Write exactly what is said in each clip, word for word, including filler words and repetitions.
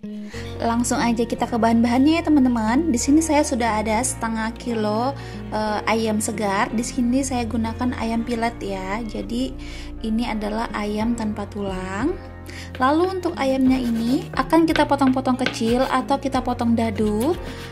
Langsung aja kita ke bahan-bahannya ya teman-teman. Di sini saya sudah ada setengah kilo uh, ayam segar. Di sini saya gunakan ayam pilet ya. Jadi ini adalah ayam tanpa tulang. Lalu untuk ayamnya ini akan kita potong-potong kecil atau kita potong dadu.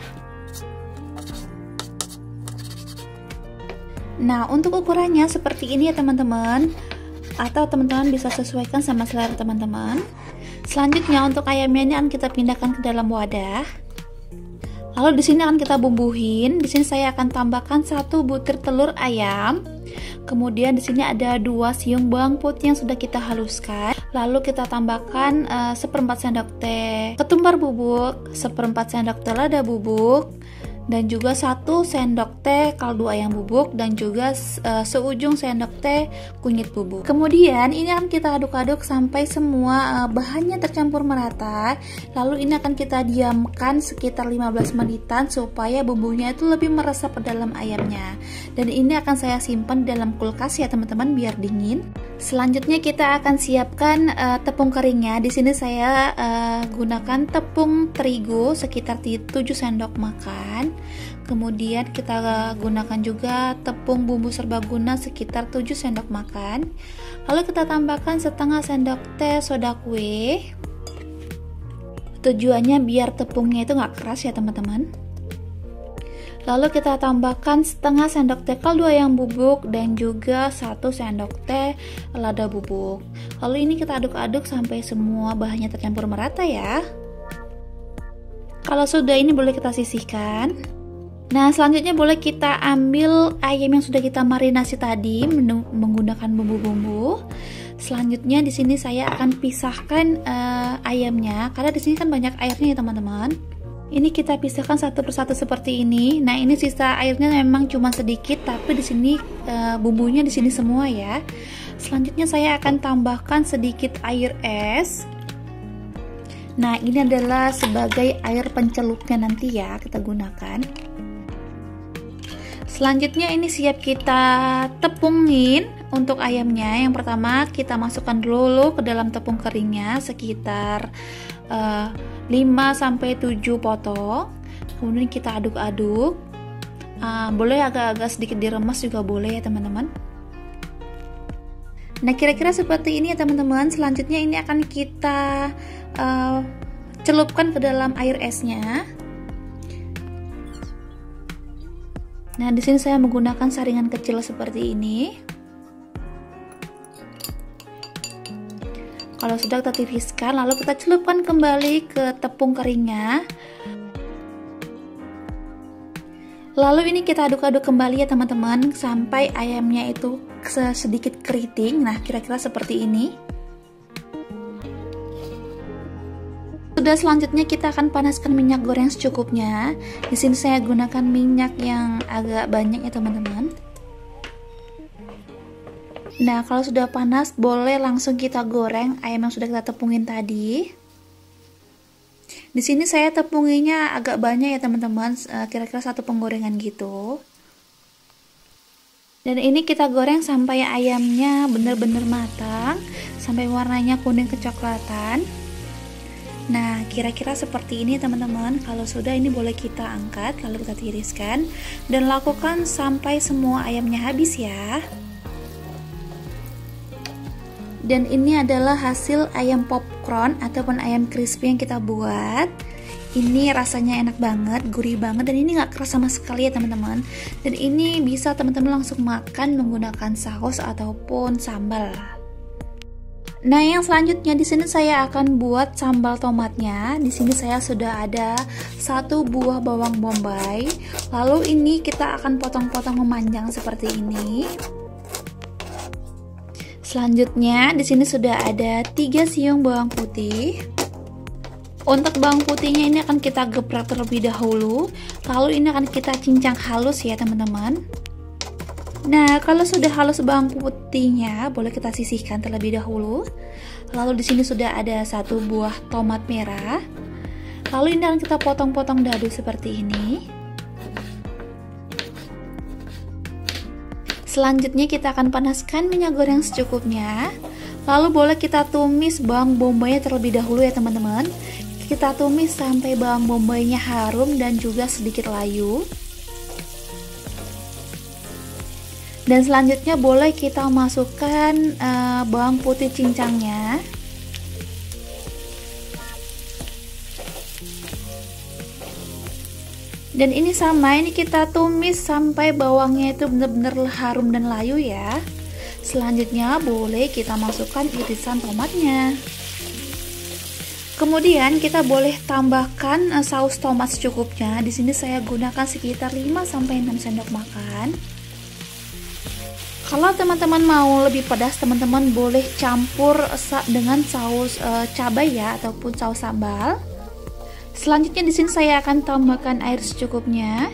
Nah, untuk ukurannya seperti ini ya teman-teman, atau teman-teman bisa sesuaikan sama selera teman-teman. Selanjutnya untuk ayamnya ini akan kita pindahkan ke dalam wadah. Lalu di sini akan kita bumbuhin. Di sini saya akan tambahkan satu butir telur ayam. Kemudian di sini ada dua siung bawang putih yang sudah kita haluskan. Lalu kita tambahkan uh, seperempat sendok teh ketumbar bubuk, seperempat sendok teh lada bubuk, dan juga satu sendok teh kaldu ayam bubuk, dan juga uh, seujung sendok teh kunyit bubuk. Kemudian ini akan kita aduk-aduk sampai semua uh, bahannya tercampur merata. Lalu ini akan kita diamkan sekitar lima belas menitan supaya bumbunya itu lebih meresap ke dalam ayamnya. Dan ini akan saya simpan di dalam kulkas ya teman-teman biar dingin. Selanjutnya kita akan siapkan uh, tepung keringnya. Di sini saya uh, gunakan tepung terigu sekitar tujuh sendok makan. Kemudian kita gunakan juga tepung bumbu serbaguna sekitar tujuh sendok makan. Lalu kita tambahkan setengah sendok teh soda kue. Tujuannya biar tepungnya itu nggak keras ya teman-teman. Lalu kita tambahkan setengah sendok teh kaldu ayam bubuk dan juga satu sendok teh lada bubuk. Lalu ini kita aduk-aduk sampai semua bahannya tercampur merata ya. Kalau sudah ini boleh kita sisihkan. Nah, selanjutnya boleh kita ambil ayam yang sudah kita marinasi tadi menggunakan bumbu-bumbu. Selanjutnya di sini saya akan pisahkan uh, ayamnya karena di sini kan banyak airnya ya teman-teman. Ini kita pisahkan satu persatu seperti ini. Nah, ini sisa airnya memang cuma sedikit, tapi di sini uh, bumbunya di sini semua ya. Selanjutnya saya akan tambahkan sedikit air es. Nah, ini adalah sebagai air pencelupnya nanti ya kita gunakan. Selanjutnya ini siap kita tepungin untuk ayamnya. Yang pertama kita masukkan dulu ke dalam tepung keringnya sekitar uh, lima sampai tujuh potong. Kemudian kita aduk-aduk. Uh, boleh agak-agak sedikit diremes juga boleh ya teman-teman. Nah, kira-kira seperti ini ya teman-teman. Selanjutnya ini akan kita uh, celupkan ke dalam air esnya. Nah, di sini saya menggunakan saringan kecil seperti ini. Kalau sudah kita tiriskan, lalu kita celupkan kembali ke tepung keringnya. Lalu ini kita aduk-aduk kembali ya teman-teman sampai ayamnya itu sedikit keriting. Nah, kira-kira seperti ini. Sudah, selanjutnya kita akan panaskan minyak goreng secukupnya. Di sini saya gunakan minyak yang agak banyak ya teman-teman. Nah, kalau sudah panas boleh langsung kita goreng ayam yang sudah kita tepungin tadi. Di sini saya tepunginya agak banyak ya teman-teman, kira-kira satu penggorengan gitu. Dan ini kita goreng sampai ayamnya benar-benar matang, sampai warnanya kuning kecoklatan. Nah, kira-kira seperti ini teman-teman. Kalau sudah, ini boleh kita angkat, lalu kita tiriskan dan lakukan sampai semua ayamnya habis ya. Dan ini adalah hasil ayam popcorn ataupun ayam crispy yang kita buat. Ini rasanya enak banget, gurih banget, dan ini nggak keras sama sekali ya teman-teman. Dan ini bisa teman-teman langsung makan menggunakan saus ataupun sambal. Nah, yang selanjutnya di sini saya akan buat sambal tomatnya. Di sini saya sudah ada satu buah bawang bombay. Lalu ini kita akan potong-potong memanjang seperti ini. Selanjutnya di sini sudah ada tiga siung bawang putih. Untuk bawang putihnya ini akan kita geprek terlebih dahulu. Lalu ini akan kita cincang halus ya teman-teman. Nah, kalau sudah halus bawang putihnya, boleh kita sisihkan terlebih dahulu. Lalu di sini sudah ada satu buah tomat merah. Lalu ini akan kita potong-potong dadu seperti ini. Selanjutnya kita akan panaskan minyak goreng secukupnya. Lalu boleh kita tumis bawang bombaynya terlebih dahulu ya teman-teman. Kita tumis sampai bawang bombaynya harum dan juga sedikit layu. Dan selanjutnya boleh kita masukkan uh, bawang putih cincangnya. Dan ini sama, ini kita tumis sampai bawangnya itu benar-benar harum dan layu ya. Selanjutnya boleh kita masukkan irisan tomatnya. Kemudian kita boleh tambahkan uh, saus tomat secukupnya. Di sini saya gunakan sekitar lima sampai enam sendok makan. Kalau teman-teman mau lebih pedas, teman-teman boleh campur dengan saus uh, cabai ya, ataupun saus sambal. Selanjutnya di sini saya akan tambahkan air secukupnya.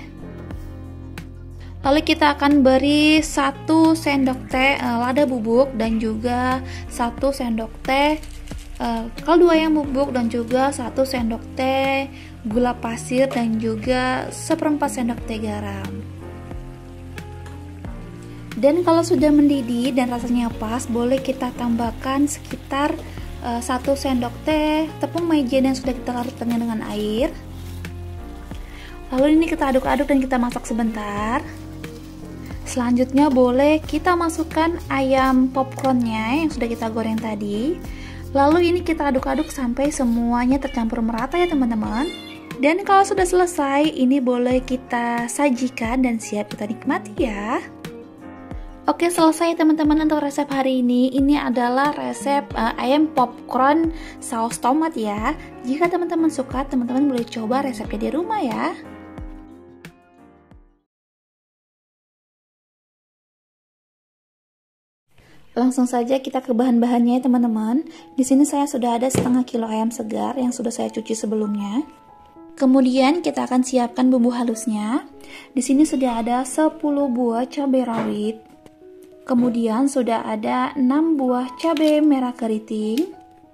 Lalu kita akan beri satu sendok teh uh, lada bubuk dan juga satu sendok teh uh, kaldu ayam bubuk dan juga satu sendok teh gula pasir dan juga seperempat sendok teh garam. Dan kalau sudah mendidih dan rasanya pas, boleh kita tambahkan sekitar uh, satu sendok teh tepung maizena yang sudah kita larutkan dengan air. Lalu ini kita aduk-aduk dan kita masak sebentar. Selanjutnya boleh kita masukkan ayam popcornnya yang sudah kita goreng tadi. Lalu ini kita aduk-aduk sampai semuanya tercampur merata ya teman-teman. Dan kalau sudah selesai, ini boleh kita sajikan dan siap kita nikmati ya. Oke, selesai teman-teman untuk resep hari ini. Ini adalah resep uh, ayam popcorn saus tomat ya. Jika teman-teman suka, teman-teman boleh coba resepnya di rumah ya. Langsung saja kita ke bahan-bahannya ya teman-teman. Di sini saya sudah ada setengah kilo ayam segar yang sudah saya cuci sebelumnya. Kemudian kita akan siapkan bumbu halusnya. Di sini sudah ada sepuluh buah cabai rawit. Kemudian sudah ada enam buah cabai merah keriting.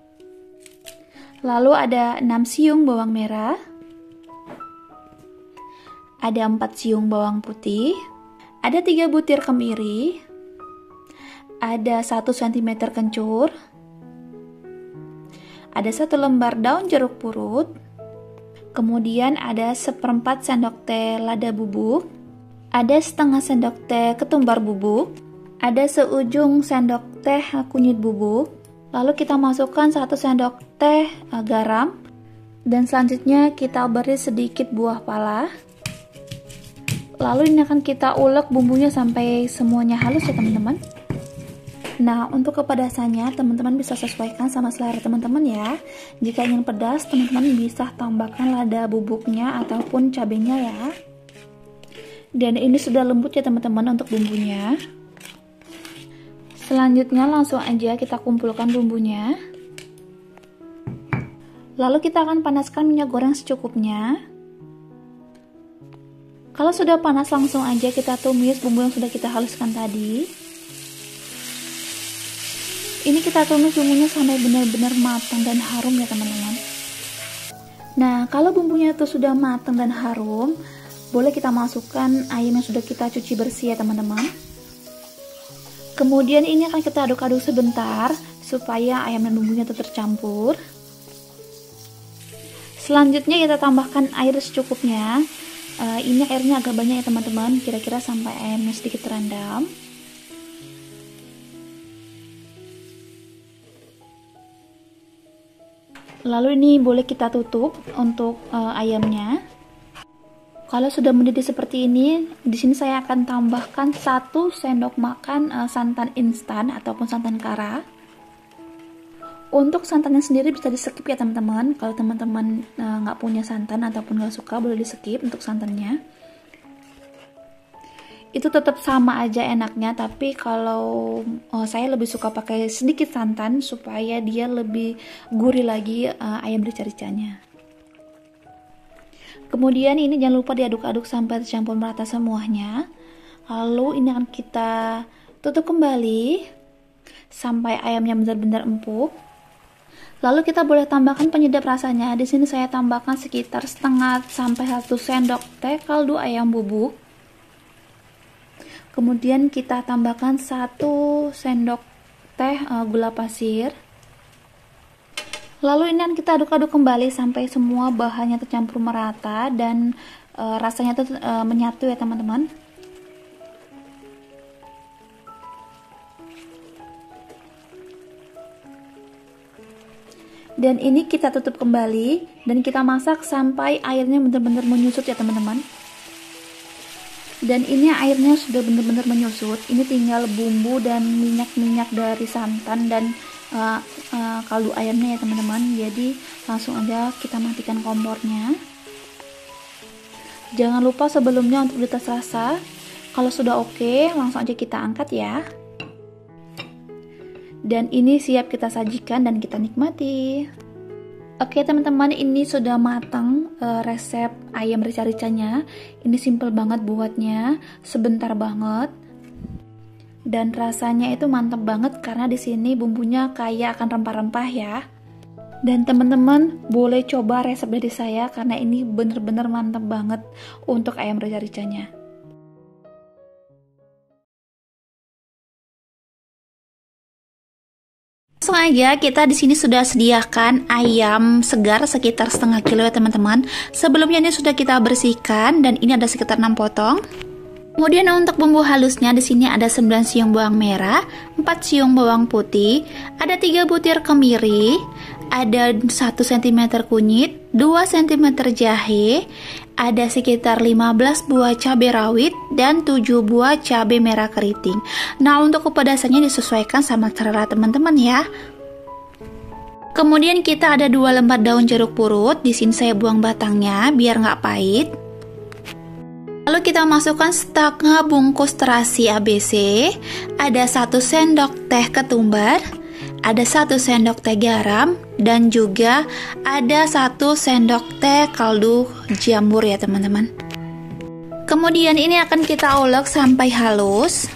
Lalu ada enam siung bawang merah. Ada empat siung bawang putih. Ada tiga butir kemiri. Ada satu sentimeter kencur. Ada satu lembar daun jeruk purut. Kemudian ada seperempat sendok teh lada bubuk. Ada setengah sendok teh ketumbar bubuk. Ada seujung sendok teh kunyit bubuk. Lalu kita masukkan satu sendok teh garam. Dan selanjutnya kita beri sedikit buah pala. Lalu ini akan kita ulek bumbunya sampai semuanya halus ya teman-teman. Nah, untuk kepedasannya teman-teman bisa sesuaikan sama selera teman-teman ya. Jika ingin pedas, teman-teman bisa tambahkan lada bubuknya ataupun cabenya ya. Dan ini sudah lembut ya teman-teman untuk bumbunya. Selanjutnya langsung aja kita kumpulkan bumbunya. Lalu kita akan panaskan minyak goreng secukupnya. Kalau sudah panas, langsung aja kita tumis bumbu yang sudah kita haluskan tadi. Ini kita tumis bumbunya sampai benar-benar matang dan harum ya teman-teman. Nah, kalau bumbunya itu sudah matang dan harum, boleh kita masukkan ayam yang sudah kita cuci bersih ya teman-teman. Kemudian ini akan kita aduk-aduk sebentar supaya ayam dan bumbunya itu tercampur. Selanjutnya kita tambahkan air secukupnya. Uh, ini airnya agak banyak ya teman-teman, kira-kira sampai ayamnya sedikit terendam. Lalu ini boleh kita tutup untuk uh, ayamnya. Kalau sudah mendidih seperti ini, di sini saya akan tambahkan satu sendok makan uh, santan instan ataupun santan kara. Untuk santannya sendiri bisa di skip ya teman-teman. Kalau teman-teman nggak uh, punya santan ataupun nggak suka, boleh di skip untuk santannya. Itu tetap sama aja enaknya, tapi kalau uh, saya lebih suka pakai sedikit santan supaya dia lebih gurih lagi uh, ayam rica-ricanya. Kemudian ini jangan lupa diaduk-aduk sampai tercampur merata semuanya. Lalu ini akan kita tutup kembali sampai ayamnya benar-benar empuk. Lalu kita boleh tambahkan penyedap rasanya. Di sini saya tambahkan sekitar setengah sampai satu sendok teh kaldu ayam bubuk. Kemudian kita tambahkan satu sendok teh uh, gula pasir. Lalu ini kita aduk-aduk kembali sampai semua bahannya tercampur merata dan e, rasanya tuh e, menyatu ya teman-teman. Dan ini kita tutup kembali dan kita masak sampai airnya benar-benar menyusut ya teman-teman. Dan ini airnya sudah benar-benar menyusut. Ini tinggal bumbu dan minyak-minyak dari santan dan uh, uh, kaldu ayamnya ya teman-teman. Jadi langsung aja kita matikan kompornya. Jangan lupa sebelumnya untuk dites rasa. Kalau sudah oke, langsung aja kita angkat ya. Dan ini siap kita sajikan dan kita nikmati. Oke teman-teman, ini sudah matang e, resep ayam rica-ricanya. Ini simple banget buatnya, sebentar banget. Dan rasanya itu mantap banget karena di sini bumbunya kaya akan rempah-rempah ya. Dan teman-teman boleh coba resep dari saya karena ini bener-bener mantap banget untuk ayam rica-ricanya. Langsung aja kita di sini sudah sediakan ayam segar sekitar setengah kilo ya teman-teman. Sebelumnya ini sudah kita bersihkan dan ini ada sekitar enam potong. Kemudian untuk bumbu halusnya di sini ada sembilan siung bawang merah, empat siung bawang putih, ada tiga butir kemiri, ada satu sentimeter kunyit, dua sentimeter jahe, ada sekitar lima belas buah cabai rawit dan tujuh buah cabai merah keriting. Nah, untuk kepedasannya disesuaikan sama selera teman-teman ya. Kemudian kita ada dua lembar daun jeruk purut. Di sini saya buang batangnya biar nggak pahit. Lalu kita masukkan setengah bungkus terasi A B C, ada satu sendok teh ketumbar, ada satu sendok teh garam, dan juga ada satu sendok teh kaldu jamur ya teman-teman. Kemudian ini akan kita ulek sampai halus.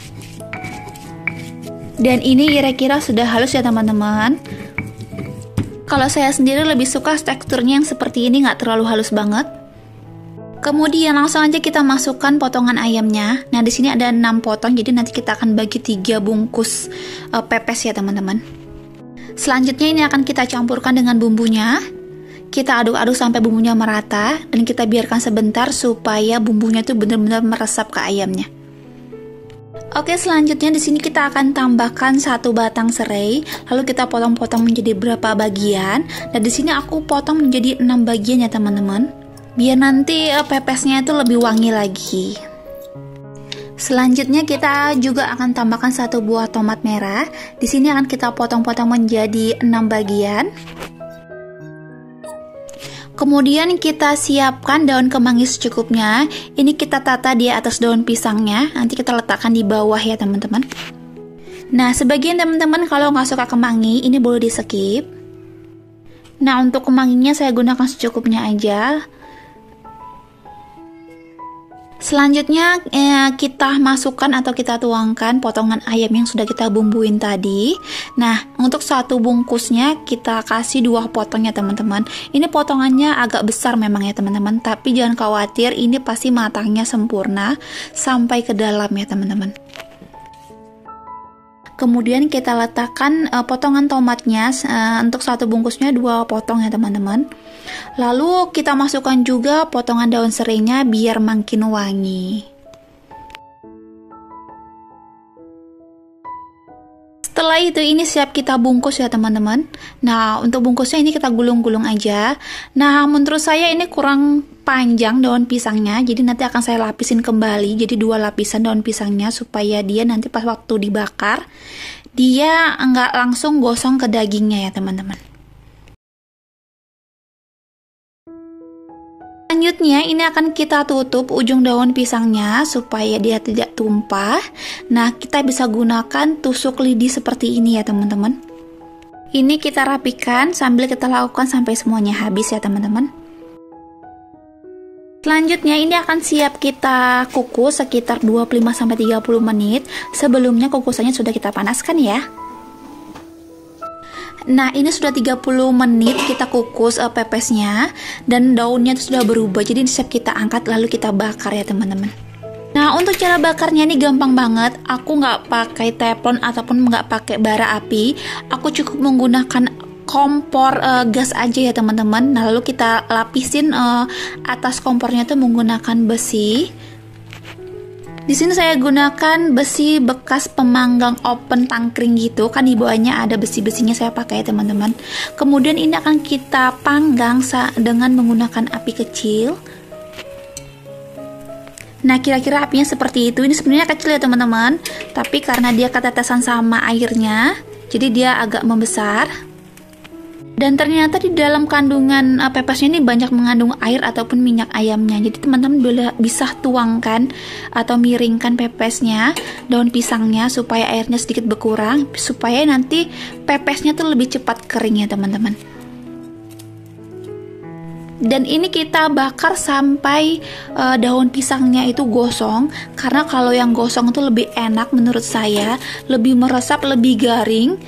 Dan ini kira-kira sudah halus ya teman-teman. Kalau saya sendiri lebih suka teksturnya yang seperti ini, nggak terlalu halus banget. Kemudian langsung aja kita masukkan potongan ayamnya. Nah, di sini ada enam potong, jadi nanti kita akan bagi tiga bungkus uh, pepes ya teman-teman. Selanjutnya ini akan kita campurkan dengan bumbunya. Kita aduk-aduk sampai bumbunya merata dan kita biarkan sebentar supaya bumbunya itu benar-benar meresap ke ayamnya. Oke, selanjutnya di sini kita akan tambahkan satu batang serai, lalu kita potong-potong menjadi berapa bagian. Dan di sini aku potong menjadi enam bagian ya teman-teman. Biar nanti uh, pepesnya itu lebih wangi lagi. Selanjutnya kita juga akan tambahkan satu buah tomat merah. Di sini akan kita potong-potong menjadi enam bagian. Kemudian kita siapkan daun kemangi secukupnya. Ini kita tata di atas daun pisangnya. Nanti kita letakkan di bawah ya teman-teman. Nah, sebagian teman-teman kalau nggak suka kemangi, ini boleh di skip. Nah, untuk kemanginya saya gunakan secukupnya aja. Selanjutnya eh, kita masukkan atau kita tuangkan potongan ayam yang sudah kita bumbuin tadi. Nah, untuk satu bungkusnya kita kasih dua potong ya teman-teman. Ini potongannya agak besar memang ya teman-teman, tapi jangan khawatir, ini pasti matangnya sempurna sampai ke dalam ya teman-teman. Kemudian kita letakkan uh, potongan tomatnya, uh, untuk satu bungkusnya dua potong ya teman-teman. Lalu kita masukkan juga potongan daun serainya biar makin wangi. Setelah itu ini siap kita bungkus ya teman-teman. Nah, untuk bungkusnya ini kita gulung-gulung aja. Nah, menurut saya ini kurang panjang daun pisangnya, jadi nanti akan saya lapisin kembali, jadi dua lapisan daun pisangnya supaya dia nanti pas waktu dibakar dia nggak langsung gosong ke dagingnya ya teman-teman. Selanjutnya ini akan kita tutup ujung daun pisangnya supaya dia tidak tumpah. Nah, kita bisa gunakan tusuk lidi seperti ini ya teman-teman. Ini kita rapikan sambil kita lakukan sampai semuanya habis ya teman-teman. Selanjutnya ini akan siap kita kukus sekitar dua puluh lima sampai tiga puluh menit. Sebelumnya kukusannya sudah kita panaskan ya. Nah, ini sudah tiga puluh menit kita kukus uh, pepesnya dan daunnya itu sudah berubah. Jadi siap kita angkat lalu kita bakar ya teman-teman. Nah, untuk cara bakarnya ini gampang banget. Aku nggak pakai teflon ataupun nggak pakai bara api. Aku cukup menggunakan kompor uh, gas aja ya teman-teman. Nah, lalu kita lapisin uh, atas kompornya tuh menggunakan besi. Di sini saya gunakan besi bekas pemanggang open tangkring gitu, kan di bawahnya ada besi-besinya, saya pakai ya teman-teman. Kemudian ini akan kita panggang dengan menggunakan api kecil. Nah, kira-kira apinya seperti itu. Ini sebenarnya kecil ya teman-teman, tapi karena dia ketetesan sama airnya, jadi dia agak membesar. Dan ternyata di dalam kandungan uh, pepesnya ini banyak mengandung air ataupun minyak ayamnya. Jadi teman-teman boleh bisa tuangkan atau miringkan pepesnya, daun pisangnya, supaya airnya sedikit berkurang, supaya nanti pepesnya tuh lebih cepat kering ya teman-teman. Dan ini kita bakar sampai uh, daun pisangnya itu gosong, karena kalau yang gosong itu lebih enak menurut saya, lebih meresap, lebih garing.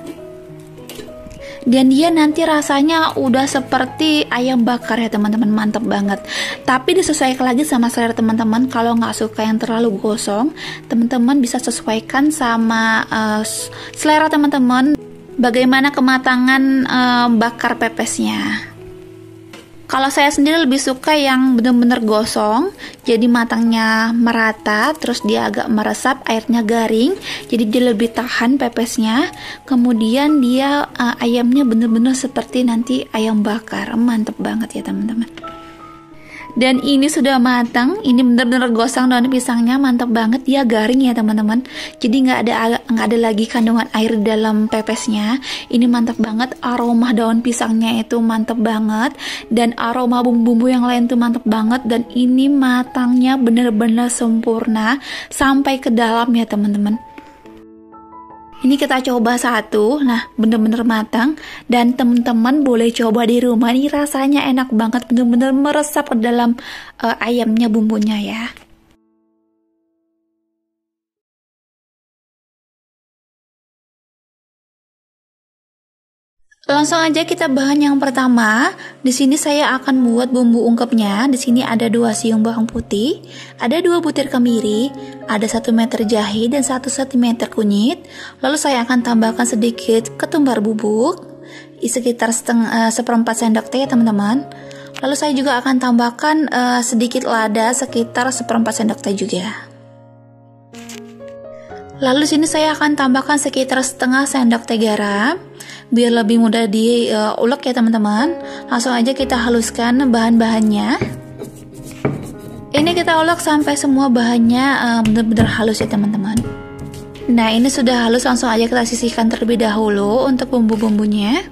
Dan dia nanti rasanya udah seperti ayam bakar ya teman-teman, mantep banget. Tapi disesuaikan lagi sama selera teman-teman. Kalau nggak suka yang terlalu gosong, teman-teman bisa sesuaikan sama uh, selera teman-teman, bagaimana kematangan uh, bakar pepesnya. Kalau saya sendiri lebih suka yang benar-benar gosong, jadi matangnya merata, terus dia agak meresap, airnya garing, jadi dia lebih tahan pepesnya. Kemudian dia uh, ayamnya benar-benar seperti nanti ayam bakar, mantep banget ya teman-teman. Dan ini sudah matang, ini benar-benar gosong daun pisangnya, mantap banget, dia garing ya teman-teman. Jadi nggak ada nggak ada lagi kandungan air dalam pepesnya. Ini mantap banget, aroma daun pisangnya itu mantap banget, dan aroma bumbu-bumbu yang lain tuh mantap banget. Dan ini matangnya benar-benar sempurna sampai ke dalam ya teman-teman. Ini kita coba satu, nah bener-bener matang, dan teman-teman boleh coba di rumah. Ini rasanya enak banget, bener-bener meresap ke dalam uh, ayamnya bumbunya ya. Langsung aja kita bahan yang pertama. Di sini saya akan buat bumbu ungkepnya. Di sini ada dua siung bawang putih, ada dua butir kemiri, ada satu meter jahe dan satu sentimeter kunyit. Lalu saya akan tambahkan sedikit ketumbar bubuk, sekitar setengah seperempat sendok teh ya teman-teman. Lalu saya juga akan tambahkan uh, sedikit lada, sekitar seperempat sendok teh juga. Lalu sini saya akan tambahkan sekitar setengah sendok teh garam, biar lebih mudah diulek ya teman-teman. Langsung aja kita haluskan bahan-bahannya. Ini kita ulek sampai semua bahannya uh, benar-benar halus ya teman-teman. Nah ini sudah halus, langsung aja kita sisihkan terlebih dahulu untuk bumbu-bumbunya.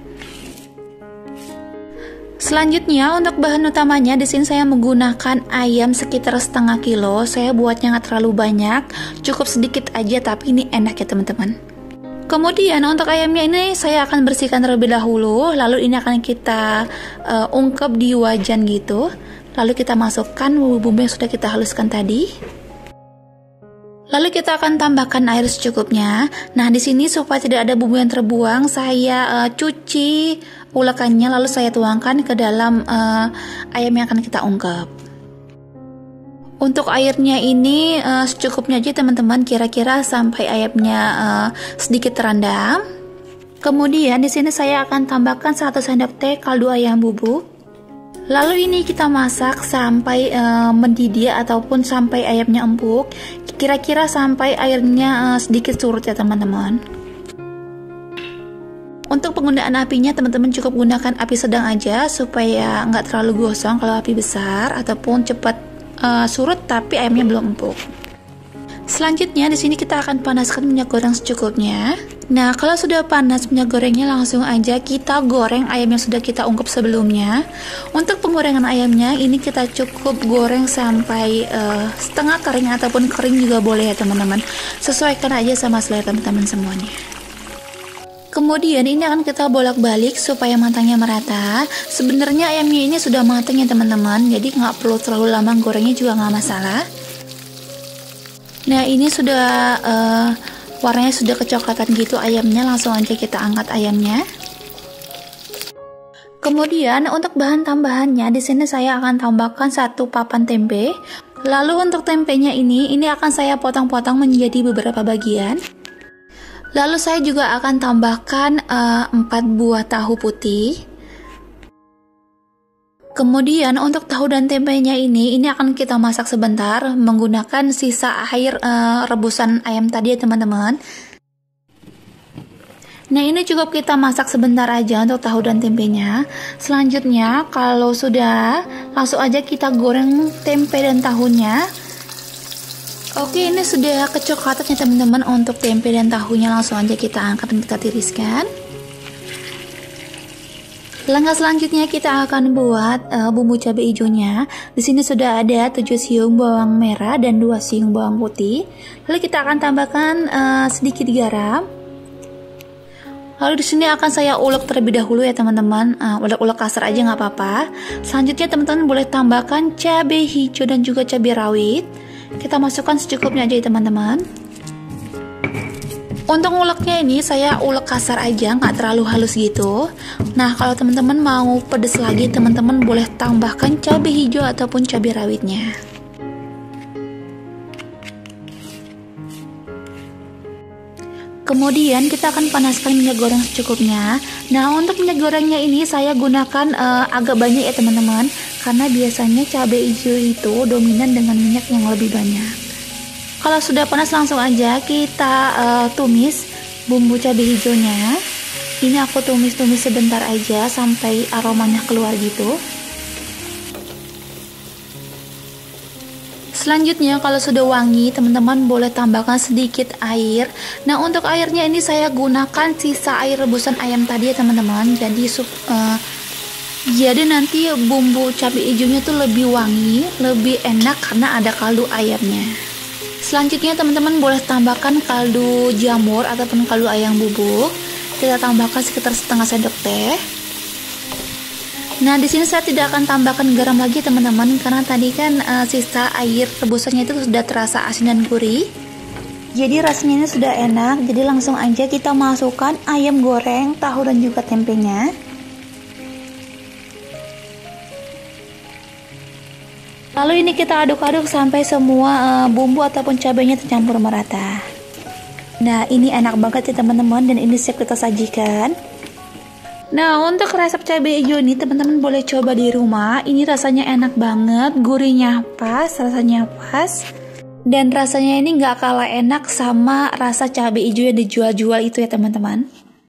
Selanjutnya untuk bahan utamanya, di sini saya menggunakan ayam sekitar setengah kilo. Saya buatnya nggak terlalu banyak, cukup sedikit aja, tapi ini enak ya teman-teman. Kemudian untuk ayamnya ini saya akan bersihkan terlebih dahulu, lalu ini akan kita uh, ungkep di wajan gitu. Lalu kita masukkan bumbu-bumbu yang sudah kita haluskan tadi. Lalu kita akan tambahkan air secukupnya. Nah, di sini supaya tidak ada bumbu yang terbuang, saya uh, cuci ulekannya lalu saya tuangkan ke dalam uh, ayam yang akan kita ungkep. Untuk airnya ini uh, secukupnya aja teman-teman, kira-kira sampai ayamnya uh, sedikit terendam. Kemudian di sini saya akan tambahkan satu sendok teh kaldu ayam bubuk. Lalu ini kita masak sampai uh, mendidih ataupun sampai ayamnya empuk, kira-kira sampai airnya uh, sedikit surut ya teman-teman. Untuk penggunaan apinya teman-teman cukup gunakan api sedang aja supaya nggak terlalu gosong kalau api besar, ataupun cepat uh, surut tapi ayamnya belum empuk. Selanjutnya di sini kita akan panaskan minyak goreng secukupnya. Nah, kalau sudah panas minyak gorengnya, langsung aja kita goreng ayam yang sudah kita ungkep sebelumnya. Untuk penggorengan ayamnya ini kita cukup goreng sampai uh, setengah kering ataupun kering juga boleh ya teman-teman. Sesuaikan aja sama selera teman-teman semuanya. Kemudian ini akan kita bolak-balik supaya matangnya merata. Sebenarnya ayamnya ini sudah matang ya teman-teman, jadi nggak perlu terlalu lama gorengnya juga nggak masalah. Nah ini sudah uh, warnanya sudah kecoklatan gitu ayamnya, langsung aja kita angkat ayamnya. Kemudian untuk bahan tambahannya di sini saya akan tambahkan satu papan tempe. Lalu untuk tempenya ini, ini akan saya potong-potong menjadi beberapa bagian. Lalu saya juga akan tambahkan uh, empat buah tahu putih. Kemudian untuk tahu dan tempenya ini, ini akan kita masak sebentar menggunakan sisa air uh, rebusan ayam tadi ya teman-teman. Nah ini cukup kita masak sebentar aja untuk tahu dan tempenya. Selanjutnya kalau sudah, langsung aja kita goreng tempe dan tahunya. Oke, ini sudah kecoklatan ya teman-teman untuk tempe dan tahunya. Langsung aja kita angkat dan kita tiriskan. Langkah selanjutnya kita akan buat uh, bumbu cabai hijaunya. Di sini sudah ada tujuh siung bawang merah dan dua siung bawang putih. Lalu kita akan tambahkan uh, sedikit garam. Lalu di sini akan saya ulek terlebih dahulu ya teman-teman. Uh, ulek-ulek kasar aja nggak apa-apa. Selanjutnya teman-teman boleh tambahkan cabai hijau dan juga cabai rawit. Kita masukkan secukupnya aja ya teman-teman. Untuk nguleknya ini saya ulek kasar aja, nggak terlalu halus gitu. Nah kalau teman-teman mau pedes lagi, teman-teman boleh tambahkan cabai hijau ataupun cabai rawitnya. Kemudian kita akan panaskan minyak goreng secukupnya. Nah untuk minyak gorengnya ini saya gunakan uh, agak banyak ya teman-teman, karena biasanya cabai hijau itu dominan dengan minyak yang lebih banyak. Kalau sudah panas langsung aja kita uh, tumis bumbu cabai hijaunya. Ini aku tumis-tumis sebentar aja sampai aromanya keluar gitu. Selanjutnya kalau sudah wangi, teman-teman boleh tambahkan sedikit air. Nah untuk airnya ini saya gunakan sisa air rebusan ayam tadi ya teman-teman. Jadi sup, uh, jadi nanti bumbu cabai hijaunya tuh lebih wangi, lebih enak karena ada kaldu ayamnya. Selanjutnya teman-teman boleh tambahkan kaldu jamur ataupun kaldu ayam bubuk. Kita tambahkan sekitar setengah sendok teh. Nah di sini saya tidak akan tambahkan garam lagi teman-teman, karena tadi kan uh, sisa air rebusannya itu sudah terasa asin dan gurih. Jadi rasanya ini sudah enak. Jadi langsung aja kita masukkan ayam goreng, tahu dan juga tempenya. Lalu ini kita aduk-aduk sampai semua uh, bumbu ataupun cabainya tercampur merata. Nah ini enak banget ya teman-teman, dan ini siap kita sajikan. Nah untuk resep cabai hijau ini teman-teman boleh coba di rumah. Ini rasanya enak banget, gurihnya pas, rasanya pas. Dan rasanya ini nggak kalah enak sama rasa cabai hijau yang dijual-jual itu ya teman-teman.